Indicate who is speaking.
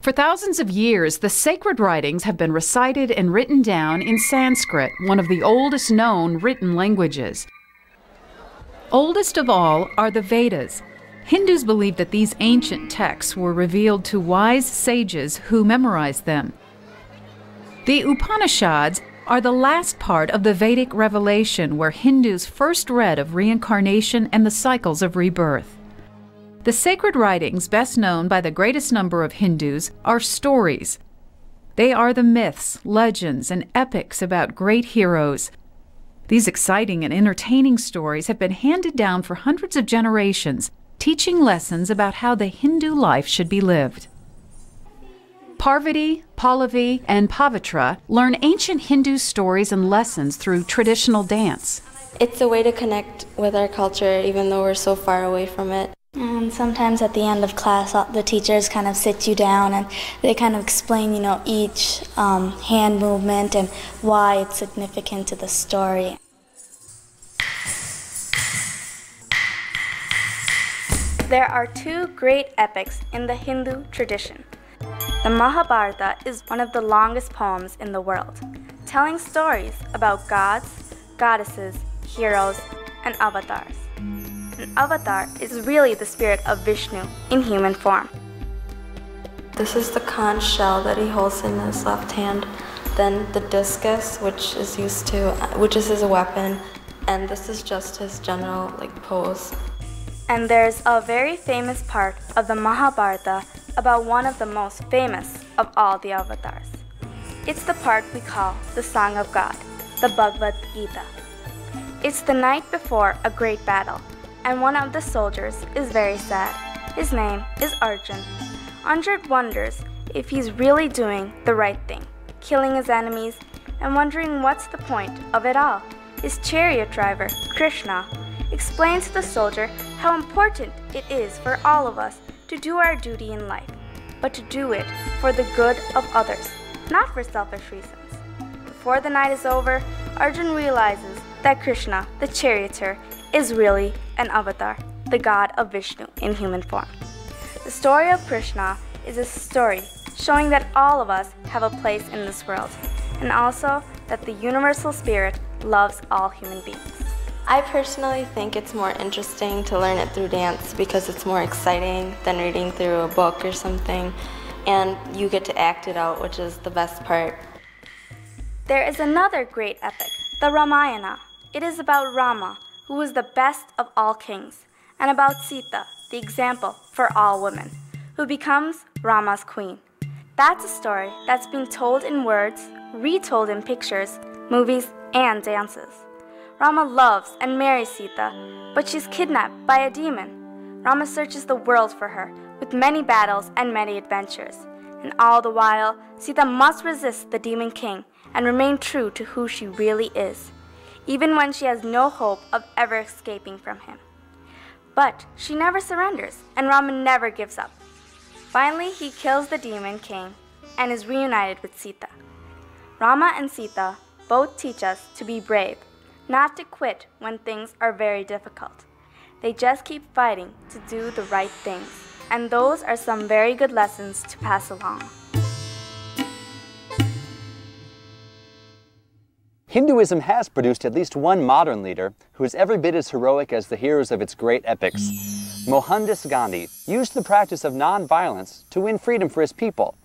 Speaker 1: For thousands of years, the sacred writings have been recited and written down in Sanskrit, one of the oldest known written languages. Oldest of all are the Vedas. Hindus believe that these ancient texts were revealed to wise sages who memorized them. The Upanishads are the last part of the Vedic revelation where Hindus first read of reincarnation and the cycles of rebirth. The sacred writings best known by the greatest number of Hindus are stories. They are the myths, legends, and epics about great heroes. These exciting and entertaining stories have been handed down for hundreds of generations, teaching lessons about how the Hindu life should be lived. Parvati, Pallavi, and Pavitra learn ancient Hindu stories and lessons through traditional dance.
Speaker 2: It's a way to connect with our culture even though we're so far away from it.
Speaker 3: And sometimes at the end of class, the teachers kind of sit you down and they kind of explain, each hand movement and why it's significant to the story.
Speaker 4: There are two great epics in the Hindu tradition. The Mahabharata is one of the longest poems in the world, telling stories about gods, goddesses, heroes, and avatars. An avatar is really the spirit of Vishnu in human form.
Speaker 2: This is the conch shell that he holds in his left hand, then the discus, which is his weapon, and this is just his general pose.
Speaker 4: And there's a very famous part of the Mahabharata about one of the most famous of all the avatars. It's the part we call the Song of God, the Bhagavad Gita. It's the night before a great battle, and one of the soldiers is very sad. His name is Arjun. Arjun wonders if he's really doing the right thing, killing his enemies, and wondering what's the point of it all. His chariot driver, Krishna, explains to the soldier how important it is for all of us to do our duty in life, but to do it for the good of others, not for selfish reasons. Before the night is over, Arjun realizes that Krishna, the charioteer, is really an avatar, the god of Vishnu in human form. The story of Krishna is a story showing that all of us have a place in this world, and also that the universal spirit loves all human beings.
Speaker 2: I personally think it's more interesting to learn it through dance because it's more exciting than reading through a book or something, and you get to act it out, which is the best part.
Speaker 4: There is another great epic, the Ramayana. It is about Rama, who was the best of all kings, and about Sita, the example for all women, who becomes Rama's queen. That's a story that's being told in words, retold in pictures, movies, and dances. Rama loves and marries Sita, but she's kidnapped by a demon. Rama searches the world for her, with many battles and many adventures. And all the while, Sita must resist the demon king and remain true to who she really is, even when she has no hope of ever escaping from him. But she never surrenders, and Rama never gives up. Finally, he kills the demon king and is reunited with Sita. Rama and Sita both teach us to be brave, not to quit when things are very difficult. They just keep fighting to do the right things, and those are some very good lessons to pass along.
Speaker 5: Hinduism has produced at least one modern leader who is every bit as heroic as the heroes of its great epics. Mohandas Gandhi used the practice of non-violence to win freedom for his people.